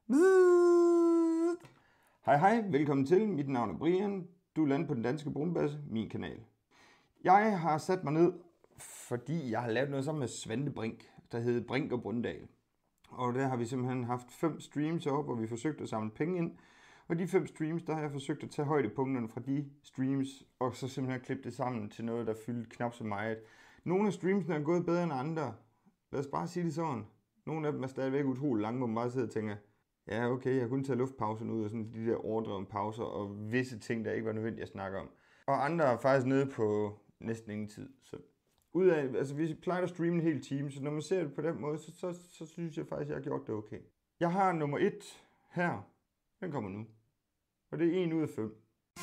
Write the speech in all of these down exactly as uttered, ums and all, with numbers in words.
Hej hej, velkommen til. Mit navn er Brian. Du er landet på Den Danske Brumbasse, min kanal. Jeg har sat mig ned, fordi jeg har lavet noget sammen med Svante Brink, der hedder Brink og Brøndal. Og der har vi simpelthen haft fem streams op, hvor vi forsøgt at samle penge ind. Og de fem streams, der har jeg forsøgt at tage højdepunkterne fra de streams, og så simpelthen klippe det sammen til noget, der fyldt knap så meget. Nogle af streamsene er gået bedre end andre. Lad os bare sige det sådan. Nogle af dem er stadigvæk utrolig lange, hvor man bare sidder og tænker, ja okay, jeg kunne tage luftpausen ud og sådan de der overdrevne pauser og visse ting, der ikke var nødvendigt at snakke om. Og andre er faktisk nede på næsten ingen tid. Så ud af, altså vi plejer at streame en hel time, så når man ser det på den måde, så, så, så synes jeg faktisk, at jeg har gjort det okay. Jeg har nummer et her. Den kommer nu. Og det er en ud af fem.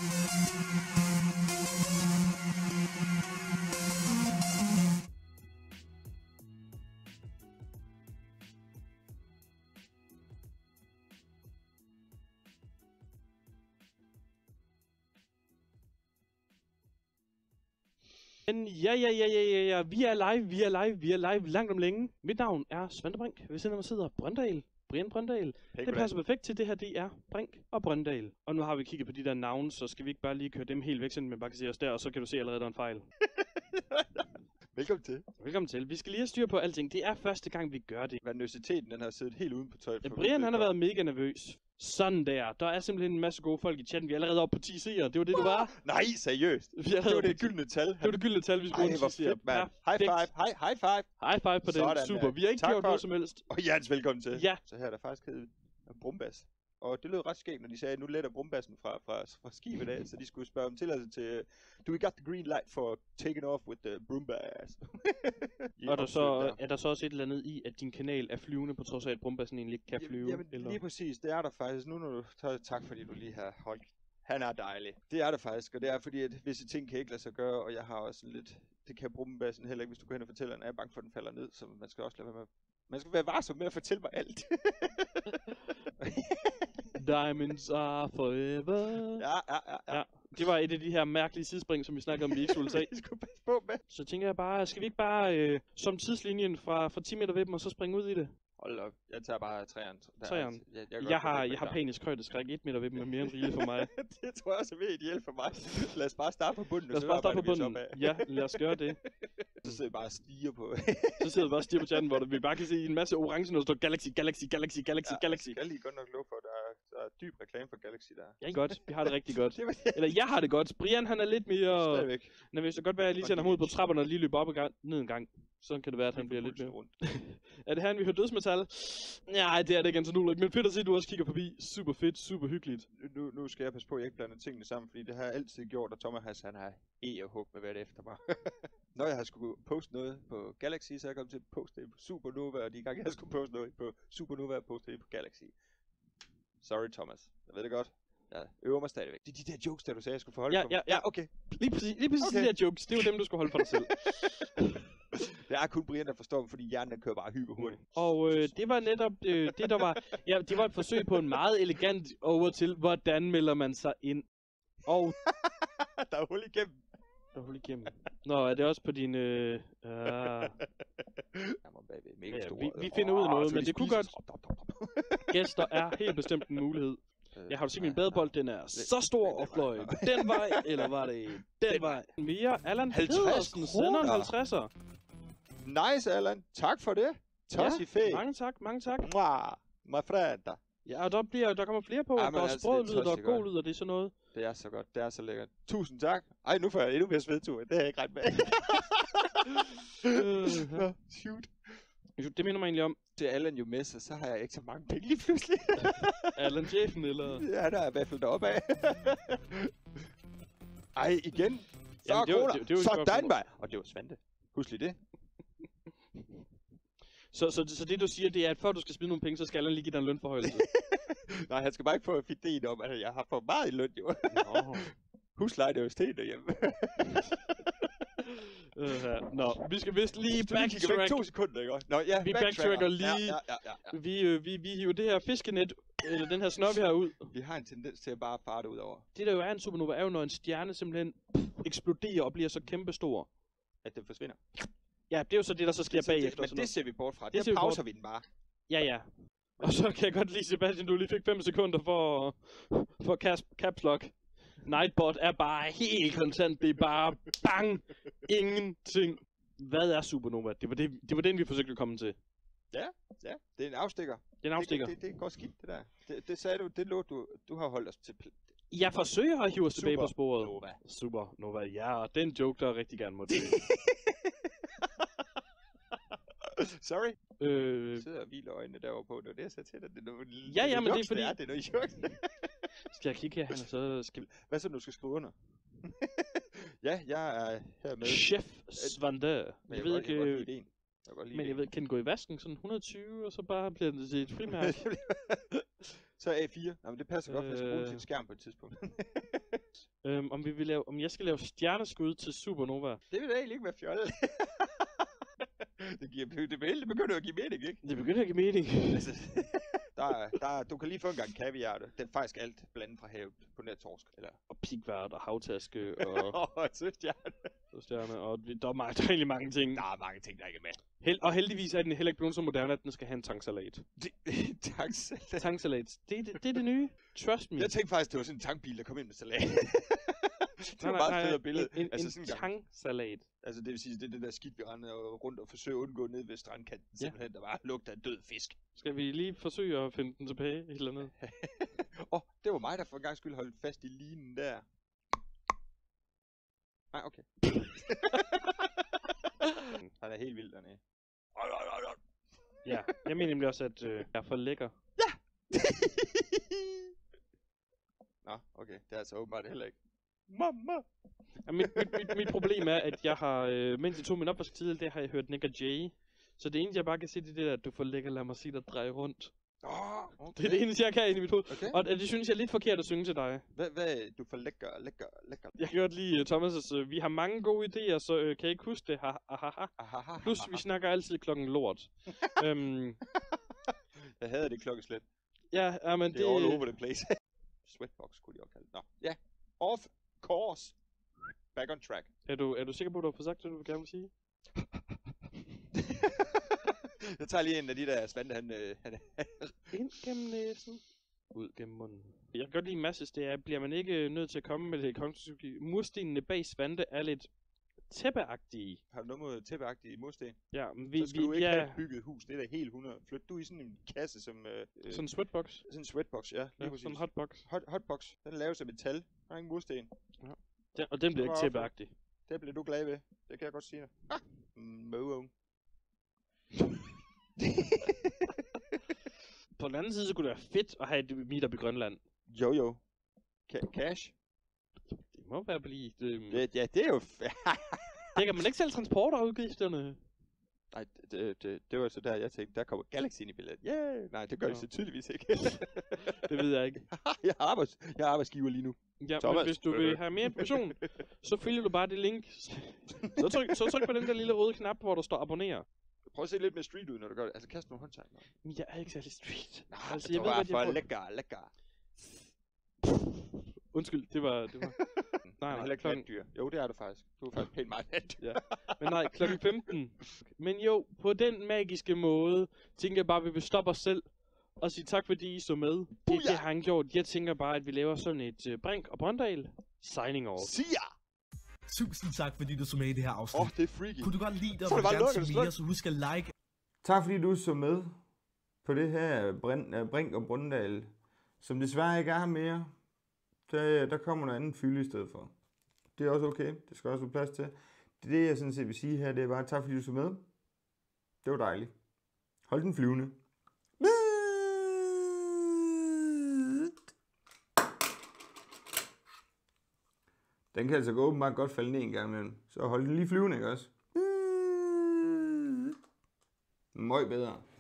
Men ja, ja, ja, ja, ja, ja, vi er live, vi er live, vi er live langt om længe. Mit navn er Svante Brink. Ved siden af mig sidder Brøndal. Brian Brøndal. Hey, det passer perfekt til det her, det er Brink og Brøndal. Og nu har vi kigget på de der navne, så skal vi ikke bare lige køre dem helt væk, så man bare kan se os der, og så kan du se allerede, der er en fejl. Velkommen til. Velkommen til. Vi skal lige have styr på alting. Det er første gang, vi gør det. Nervøsiteten, den har siddet helt uden på tøjet. Ja, Brian, han har været mega nervøs. Sådan der. Der er simpelthen en masse gode folk i chatten. Vi er allerede oppe på ti seere. Det var det, du var. Nej, seriøst. Vi er det var det gyldne tal. Det var det gyldne tal, vi skulle Ej, hvor fedt, mand. High five, high, high five. High five på Sådan, den. Super. ja. Vi har ikke Tak gjort for... noget som helst. Og hjertens velkommen til. Ja. Så her er der faktisk hedder Brumbas. Og det lød ret skægt, når de sagde, at nu letter Brumbassen fra, fra, fra skibet af, så de skulle spørge om tilladelse til, do we got the green light for taking off with the Brumbas? Og er der, så, er der så også et eller andet i, at din kanal er flyvende, på trods af, at Brumbassen egentlig ikke kan flyve? Jamen, eller? Lige præcis, det er der faktisk. Nu når du tager tak, fordi du lige har holdt. Han er dejlig. Det er der faktisk, og det er fordi, at visse ting kan ikke lade sig gøre, og jeg har også sådan lidt, det kan Brumbassen heller ikke, hvis du går hen og fortæller, at jeg er bange for, at den falder ned, så man skal også lade være med. Man skal være varsom med at fortælle mig alt. Diamonds are forever. Ja, ja, ja, ja. Ja, det var et af de her mærkelige sidespring, som vi snakkede om, vi ikke skulle tage. Vi skulle passe på med. Så tænker jeg bare, skal vi ikke bare øh, som tidslinjen fra, fra ti meter ved dem, og så springe ud i det? Hold op, jeg tager bare træerne. Træerne? Jeg, jeg, jeg, har, jeg har panisk højdeskræk. Et meter ved dem er mere end rigeligt for mig. Det tror jeg også er mere ideelt for mig. Lad os bare starte på bunden. Lad os bare starte på bunden. Ja, lad os gøre det. Så sidder vi bare og stiger på. Så sidder vi bare og stiger på chatten, hvor vi bare kan se en masse orange, når der står Galaxy, Galaxy, Galaxy, Galaxy, ja, Galaxy. Jeg skal lige godt nok love for, at der er, der er dyb reklame for Galaxy der. Ja, godt. Vi har det rigtig godt. Eller jeg har det godt. Brian, han er lidt mere... Stadigvæk. nervøs. Det kan godt være, at jeg lige sender ham ud på trapperne og lige løber op og gang, ned en gang. Sådan kan det være, at han bliver lidt mere rundt. Er det her, vi hører dødsmetal? Nej, det er det ikke, Anton Ulrik. Men fedt at se, at du også kigger forbi. Super fedt, super hyggeligt. Nu, nu skal jeg passe på, at jeg ikke blander tingene sammen, fordi det har jeg altid gjort, og Thomas han har e og hug med hvad det efter mig. Når jeg har skulle poste noget på Galaxy, så er jeg kommet til at poste det på Supernova, og de gange jeg skulle poste noget på Supernova, og poste det på Galaxy. Sorry, Thomas. Jeg ved det godt. Jeg øver mig stadigvæk. Det er de der jokes, der du sagde, jeg skulle forholde ja, for ja, ja, okay. Lige præcis, lige præcis okay. De der jokes, det var dem, du skulle holde for dig selv. Det er kun Brian, der forstår dem, fordi hjernen kører bare hyper hurtigt. Og øh, det var netop øh, det, der var... Ja, det var et forsøg på en meget elegant over til, hvordan melder man sig ind. Og... der er hul igennem. Der er hul igennem. Nå, er det også på din... Øh... Uh... Jamen, baby, mega ja, store. vi, vi finder ud af noget, oh, men det kunne godt... Gæster er helt bestemt en mulighed. Jeg har du set min badebold, den er så stor og fløj den vej, eller var det den vej? Mere Allan Pedersen sender en halvtredser. Nice, Allan. Tak for det. Tossi ja, mange tak, mange tak. Mwah, my friend. Ja, og der, bliver, der kommer flere på. Ja, der er altså, sprød lyd, der er god lyd, og det er sådan noget. Det er så godt, det er så lækkert. Tusind tak. Ej, nu får jeg endnu mere svedtur. Det har jeg ikke ret med. uh, shoot. Det minder mig egentlig om. Det er Allan jo med, så, så har jeg ikke så mange penge lige pludselig. Allan chefen, eller? Ja, der er i hvert fald deroppe af. Ej, igen. Så Jamen, det var, det, det var sådan, mand. Og det var Svante. Husk lige det. Så, så, så det du siger, det er, at før du skal smide nogle penge, så skal Allan lige give dig en lønforhøjelse? Nej, han skal bare ikke få ideen om, at jeg har for meget i løn, jo. Nå. Husleje, det er jo sten derhjemme. Uh, Nå, vi skal vist lige backtrack. Vi kigger væk to sekunder, ikke også? Nå, ja, vi backtracker lige. Ja, ja, ja, ja, ja. Vi, øh, vi, vi hiver det her fiskenet, eller den her snop her ud. Vi har en tendens til at bare fare det ud over. Det der jo er en supernova, er jo når en stjerne simpelthen eksploderer og bliver så kæmpestor. At den forsvinder. Ja, det er jo så det, der så sker det, bagefter. Men det ser vi bort fra. Det der pauser vi den bare. Ja, ja. Og så kan jeg godt lide, Sebastian, du lige fik fem sekunder for, for caps lock. Nightbot er bare helt konstant. Det er bare bang. Ingenting. Hvad er Supernova? Det var, det, det var den, vi forsøgte at komme til. Ja, ja. Det er en afstikker. Det er en afstikker. Det, det, det går skidt, det der. Det, det sagde du, det lå du, du har holdt os til. Jeg forsøger at hive os tilbage på sporet. Nova. Supernova, ja. Og den joke, der rigtig gerne må til. Sorry. Øh... Du sidder og hviler øjnene derovre på. Det var det, jeg sagde til dig. Det er noget, ja, ja, men det er fordi... Det er, det er noget juks. Skal jeg kigge her, og så skal vi... Hvad så, du skal skrive under? Ja, jeg er her med. Chef Svante. Jeg, jeg ved ikke... Jeg jeg jeg men jeg ved, kan den gå i vasken sådan et hundrede og tyve, og så bare bliver det til et frimærke? Så A fire. Nå, men det passer øh... godt, for jeg skal bruge til en skærm på et tidspunkt. øhm, om, vi vil lave, om jeg skal lave stjerneskud til Supernova? Det vil da egentlig ikke være fjollet. Det, giver, det, det begynder at give mening, ikke? Det begynder at give mening. Altså, der, der, du kan lige få en gang kaviar. Det er faktisk alt blandet fra havet på nær torsk. Eller... Og pigvært og havtaske og... og søstjerne. Søstjerne, og der er, mange, der er egentlig mange ting. Der er mange ting, der ikke er med. Held, og heldigvis er den heller ikke blevet så moderne, at den skal have en tangsalat. Tangsalat? Tangsalat. Det, det, det er det nye. Trust me. Jeg tænkte faktisk, det var sådan en tankbil, der kom ind med salat. Det var bare et federe billede. En, altså, en sådan tangsalat. Altså det vil sige, det er det der skidt, vi render rundt og forsøger at undgå ned ved strandkanten. Ja. Simpelthen, der bare lugter af død fisk. Skal vi lige forsøge at finde den tilbage et eller andet? Åh, oh, det var mig, der for en gang skyld holdt fast i linen der. Nej, okay. Han er helt vild dernede. Ja, jeg mener nemlig også, at øh, jeg er for lækker. Ja! Nå, okay. Det er altså åbenbart heller ikke. Mamma! Ja, mit, mit, mit, mit problem er, at jeg har, øh, mens jeg tog min opvasketid, det har jeg hørt Nick og Jay. Så det eneste, jeg bare kan sige, det er det der, at du får lækker, lad mig sige dig dreje rundt. Oh, okay. Det er det eneste, jeg kan ind i mit hoved. Okay. Og det synes jeg er lidt forkert at synge til dig. Hvad, hvad du får lækker, lækker, lækker? Jeg kan godt lide uh, Thomas' uh, vi har mange gode idéer, så uh, kan jeg ikke huske det. Ha, ha, ha, ha. Plus, vi snakker altid klokken lort. um, jeg havde det klokkeslæt. Ja, ja, men det... Det er all over the place. Sweatbox kunne de også kalde det. Nå, ja. Off course. Back on track. Er du, er du sikker på, at du har fået sagt det, du vil gerne vil sige? Jeg tager lige en af de der Svante, han... Øh, han ind gennem næsen. Ud gennem munden. Jeg kan godt lide masses, det er, bliver man ikke nødt til at komme med det konstruktive. Murstenene bag Svante er lidt tæppeagtige. Har du noget mod tæppeagtige mursten? Ja, men vi... Så skal vi, du ikke ja... have bygget hus, det er da helt hundrede. Flyt du i sådan en kasse som... Øh, sådan en sweatbox? Sådan en sweatbox, ja. Ja, sådan en hotbox. Hot, hotbox. Den laves af metal. Der er ingen mursten. Ja. Den, og den bliver ikke tæppeagtig. Det bliver du glad ved. Det kan jeg godt sige dig. Ah! Moe. På den anden side, så kunne det være fedt at have et meetup i Grønland. Jo jo. Ka- cash? Det må være blive... Det, det, ja, det er jo... det kan man ikke selv transporterudgifterne. Nej, det, det, det var så der, jeg tænkte, der kommer Galaxy ind i billedet. Yeah! Nej, det gør det så tydeligvis ikke. Det ved jeg ikke. jeg, har arbejds, jeg har arbejdsgiver lige nu. Ja, Thomas. Men hvis du vil have mere information, så følger du bare det link. Så tryk, så tryk på den der lille røde knap, hvor der står abonner. Prøv at se lidt mere street ud, når du gør det. Altså, kast nogle håndtegn. Men jeg er ikke særlig street. Nej, altså, jeg ved, hvad jeg for lækker, lækker. Undskyld, det var... Det var... nej, nej, klokken... dyr. Jo, det er du faktisk. Du er faktisk pænt meget natdyr. Ja. Men nej, klokken femten. Men jo, på den magiske måde, tænker jeg bare, at vi vil stoppe os selv og sige tak, fordi I så med. Det, det har han gjort. Jeg tænker bare, at vi laver sådan et uh, Brink og Brøndal signing off. See ya! Tusind tak, fordi du så med i det her afsnit. Åh, oh, det er freaky. Kunne du godt lide det, og vil gerne se mere, så husk at like. Tak fordi du så med på det her Brink og Brøndal, som desværre ikke er her mere. Der, der kommer noget andet fylde i stedet for. Det er også okay. Det skal også være plads til. Det, det jeg sådan set vil sige her, det er bare tak fordi du så med. Det var dejligt. Hold den flyvende. Den kan altså gå åbenbart godt falde ned en gang imellem. Så hold den lige flyvende, ikke også? Møj bedre.